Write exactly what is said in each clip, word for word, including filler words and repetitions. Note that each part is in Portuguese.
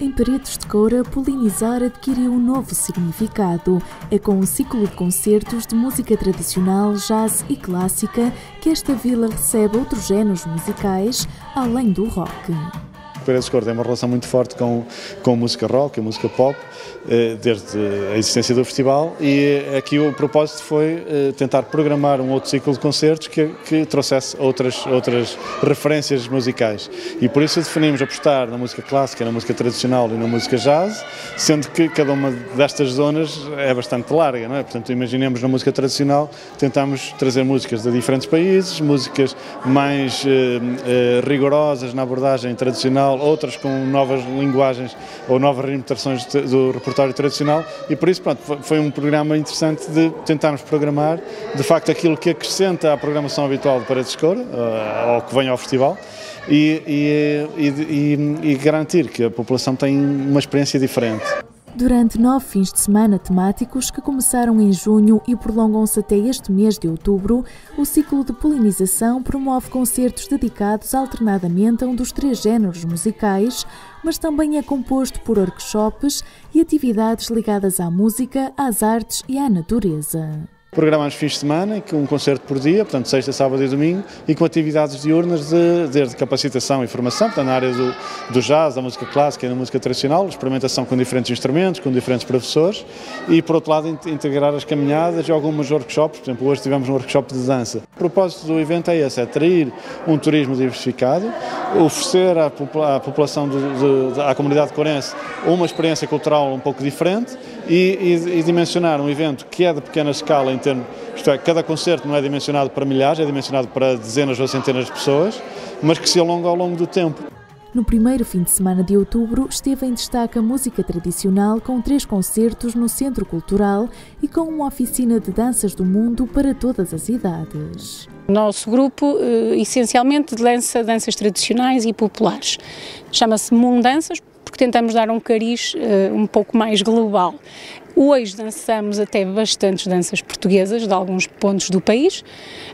Em Paredes de Coura, polinizar adquiriu um novo significado. É com um ciclo de concertos de música tradicional, jazz e clássica que esta vila recebe outros géneros musicais, além do rock. Paredes de Coura tem uma relação muito forte com, com a música rock, a música pop, desde a existência do festival, e aqui o propósito foi tentar programar um outro ciclo de concertos que, que trouxesse outras, outras referências musicais. E por isso definimos apostar na música clássica, na música tradicional e na música jazz, sendo que cada uma destas zonas é bastante larga, não é? Portanto, imaginemos na música tradicional, tentamos trazer músicas de diferentes países, músicas mais eh, eh, rigorosas na abordagem tradicional, outras com novas linguagens ou novas reimitações do repertório tradicional, e por isso, pronto, foi um programa interessante de tentarmos programar de facto aquilo que acrescenta à programação habitual de Paredes de Coura, ou que vem ao festival, e, e, e, e garantir que a população tem uma experiência diferente. Durante nove fins de semana temáticos que começaram em junho e prolongam-se até este mês de outubro, o ciclo de polinização promove concertos dedicados alternadamente a um dos três géneros musicais, mas também é composto por workshops e atividades ligadas à música, às artes e à natureza. Programamos fins de semana, com um concerto por dia, portanto sexta, sábado e domingo, e com atividades diurnas de, de capacitação e formação, portanto na área do, do jazz, da música clássica e da música tradicional, experimentação com diferentes instrumentos, com diferentes professores, e por outro lado integrar as caminhadas e alguns workshops. Por exemplo, hoje tivemos um workshop de dança. O propósito do evento é esse, é atrair um turismo diversificado, oferecer à, à população, de, de, à comunidade courense, uma experiência cultural um pouco diferente, e, e, e dimensionar um evento que é de pequena escala, em termos, isto é, cada concerto não é dimensionado para milhares, é dimensionado para dezenas ou centenas de pessoas, mas que se alonga ao longo do tempo. No primeiro fim de semana de outubro esteve em destaque a música tradicional, com três concertos no Centro Cultural e com uma oficina de danças do mundo para todas as idades. O nosso grupo essencialmente lança danças tradicionais e populares. Chama-se Moon Danças, porque tentamos dar um cariz uh, um pouco mais global. Hoje dançamos até bastantes danças portuguesas de alguns pontos do país.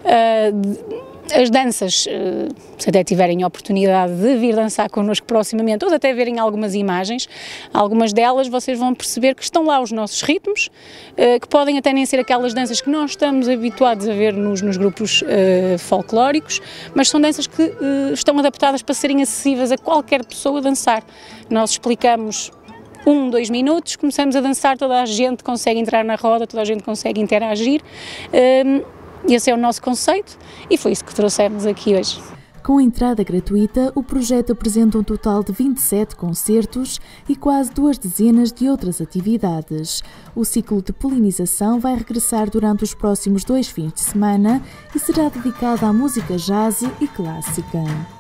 Uh, as danças, uh, se até tiverem a oportunidade de vir dançar connosco proximamente, ou de até verem algumas imagens, algumas delas vocês vão perceber que estão lá os nossos ritmos, uh, que podem até nem ser aquelas danças que nós estamos habituados a ver nos, nos grupos uh, folclóricos, mas são danças que uh, estão adaptadas para serem acessíveis a qualquer pessoa dançar. Nós explicamos um, dois minutos, começamos a dançar, toda a gente consegue entrar na roda, toda a gente consegue interagir. Um, esse é o nosso conceito e foi isso que trouxemos aqui hoje. Com entrada gratuita, o projeto apresenta um total de vinte e sete concertos e quase duas dezenas de outras atividades. O ciclo de polinização vai regressar durante os próximos dois fins de semana e será dedicado à música jazz e clássica.